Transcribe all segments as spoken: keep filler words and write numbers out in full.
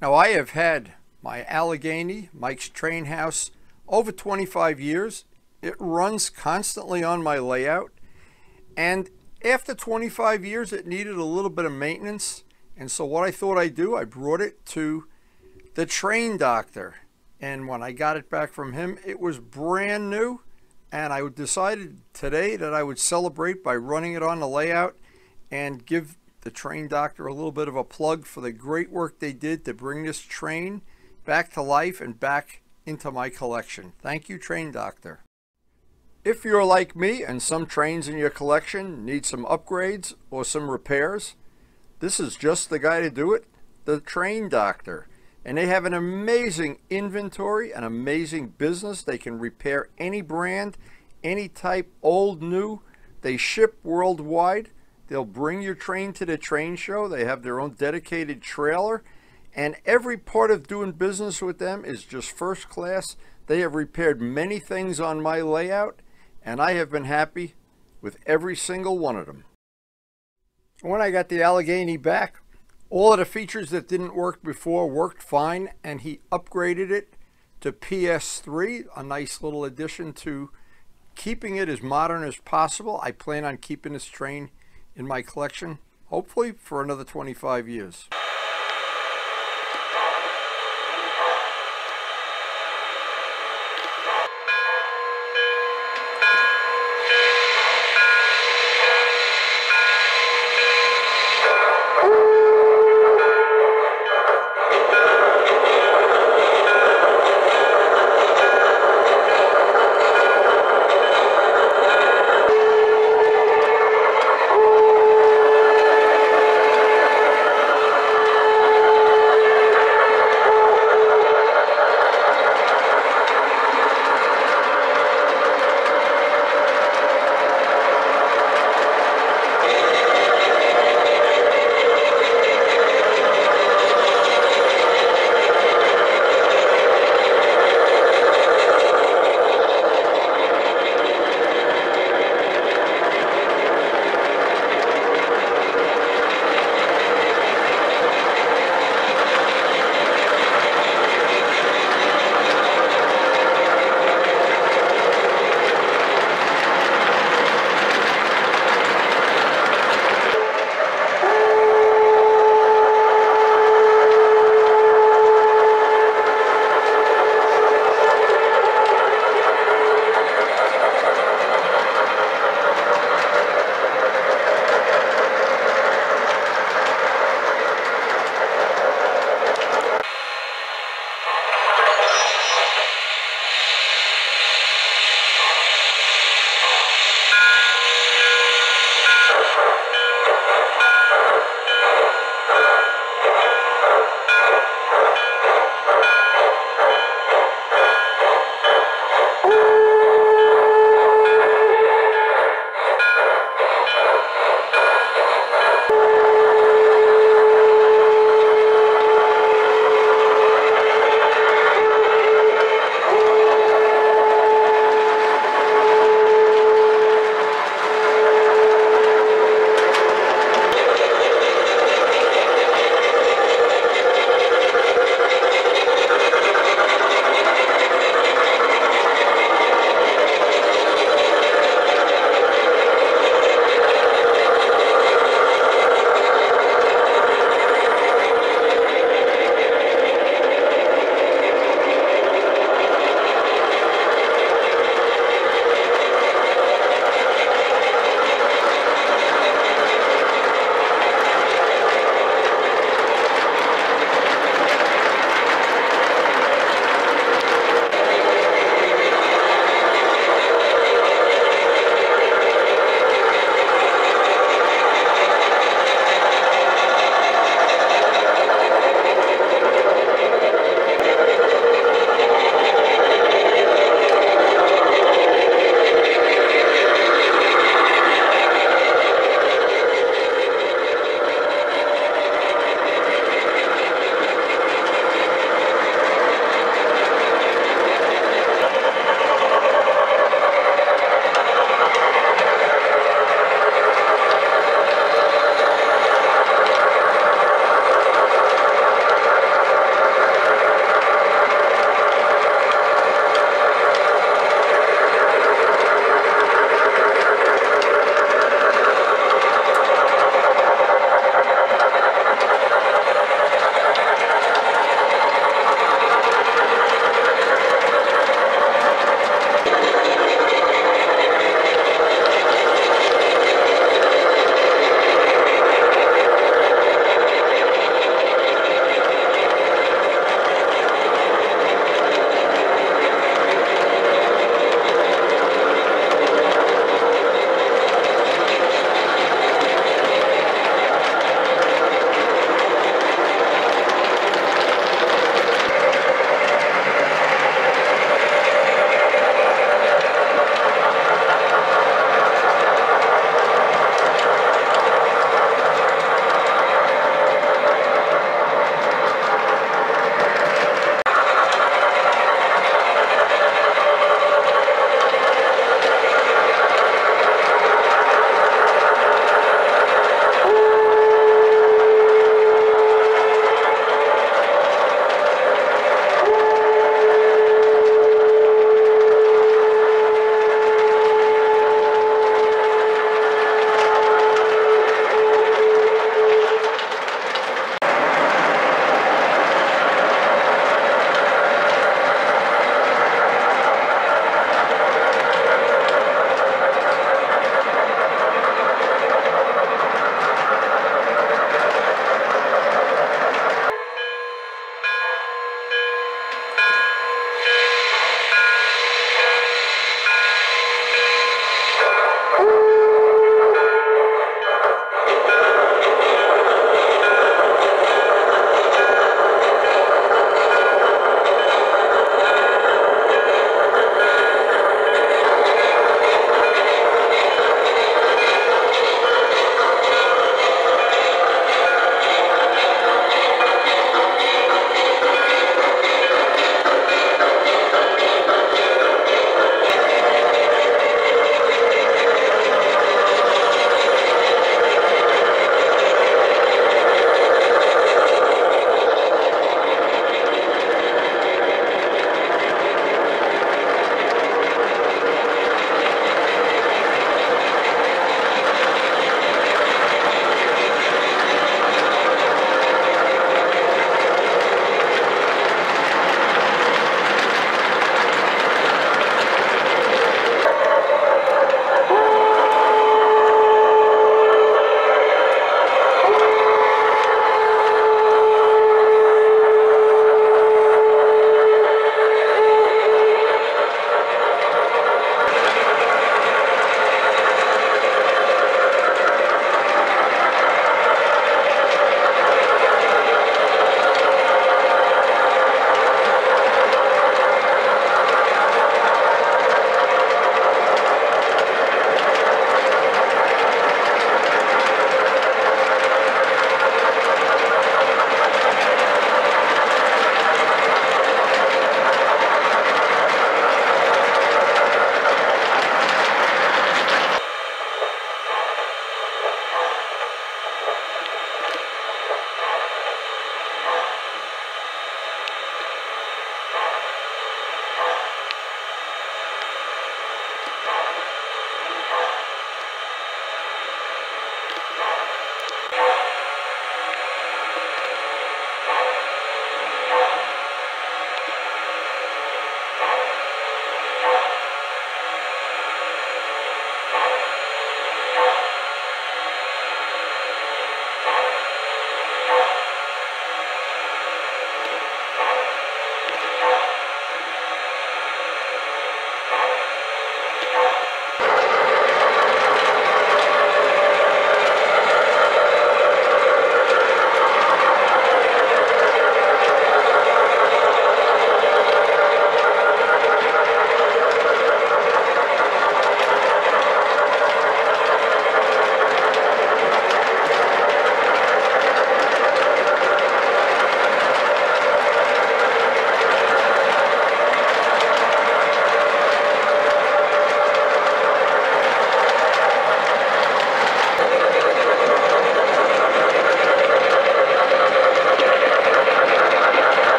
Now, I have had my Allegheny Mike's Train House over twenty-five years. It runs constantly on my layout, and after twenty-five years it needed a little bit of maintenance, and so what I thought I'd do, I brought it to the Train Doctor, and when I got it back from him, it was brand new, and I decided today that I would celebrate by running it on the layout and give the Train Doctor a little bit of a plug for the great work they did to bring this train back to life and back into my collection. Thank you, Train Doctor. If you're like me and some trains in your collection need some upgrades or some repairs, this is just the guy to do it, the Train Doctor. And they have an amazing inventory, an amazing business. They can repair any brand, any type, old, new. They ship worldwide. They'll bring your train to the train show. They have their own dedicated trailer. And every part of doing business with them is just first class. They have repaired many things on my layout, and I have been happy with every single one of them. When I got the Allegheny back, all of the features that didn't work before worked fine, and he upgraded it to P S three, a nice little addition to keeping it as modern as possible. I plan on keeping this train in my collection, hopefully for another twenty-five years.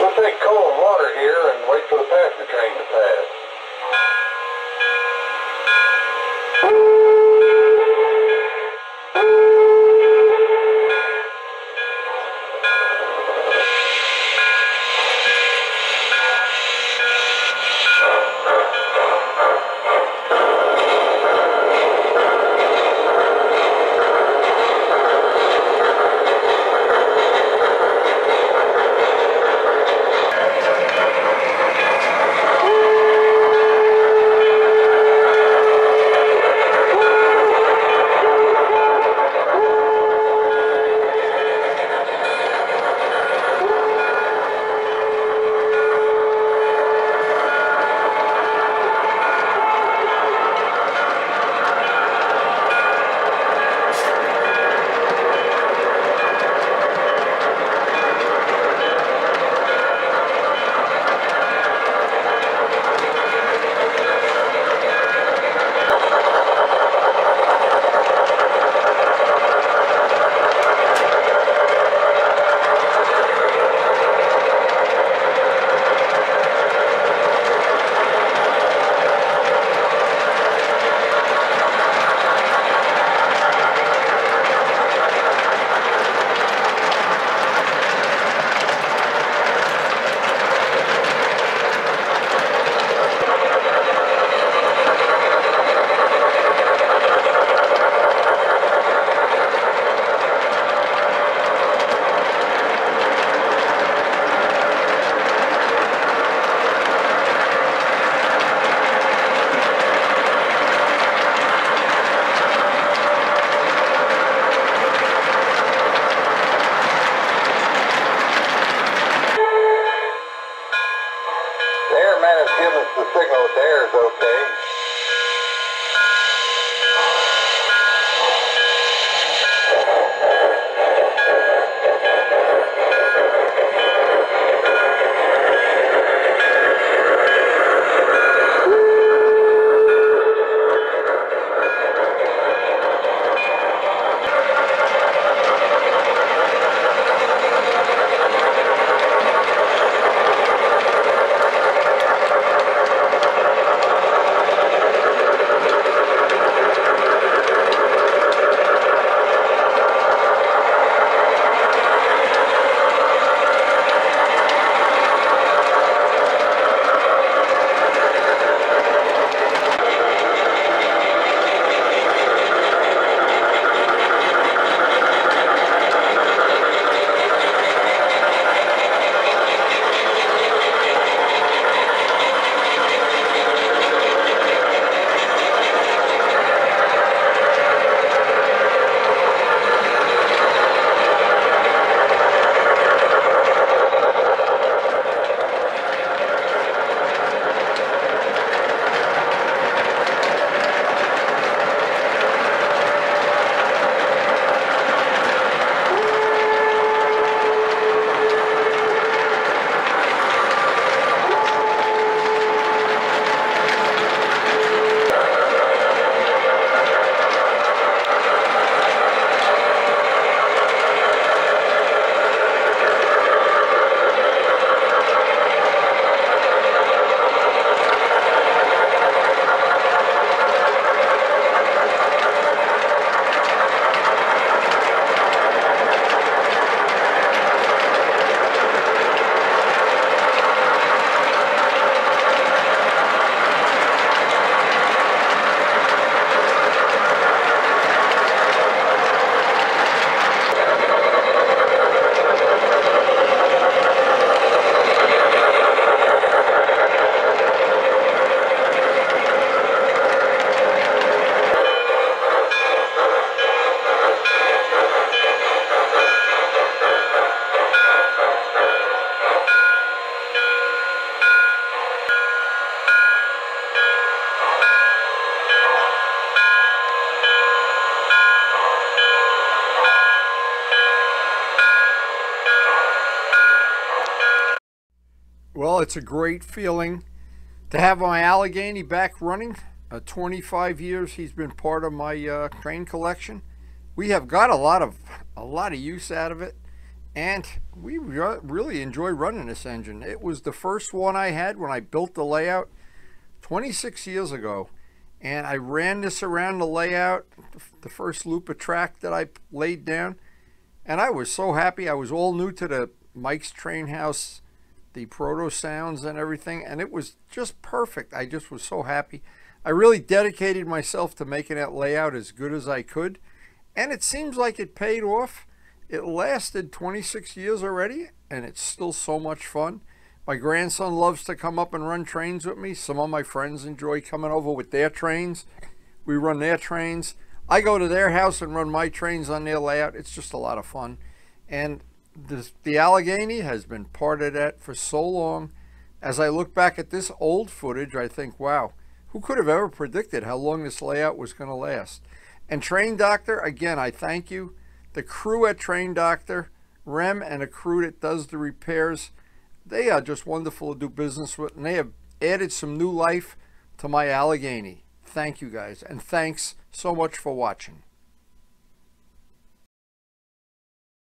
We'll take coal and water here and wait for the passenger train to pass. Give us the signal that the air is okay. Well, it's a great feeling to have my Allegheny back running. Uh, twenty-five years he's been part of my uh, train collection. We have got a lot of a lot of use out of it, and we re really enjoy running this engine. It was the first one I had when I built the layout twenty-six years ago, and I ran this around the layout, the first loop of track that I laid down, and I was so happy. I was all new to the Mike's Train House, the proto sounds and everything, and it was just perfect. I just was so happy. I really dedicated myself to making that layout as good as I could, and it seems like it paid off. It lasted twenty-six years already, and it's still so much fun. My grandson loves to come up and run trains with me. Some of my friends enjoy coming over with their trains. We run their trains. I go to their house and run my trains on their layout. It's just a lot of fun. And this, the Allegheny has been part of that for so long. As I look back at this old footage, I think, wow, who could have ever predicted how long this layout was going to last? And Train Doctor, again, I thank you. The crew at Train Doctor, Rem, and a crew that does the repairs, they are just wonderful to do business with, and they have added some new life to my Allegheny. Thank you guys, and thanks so much for watching.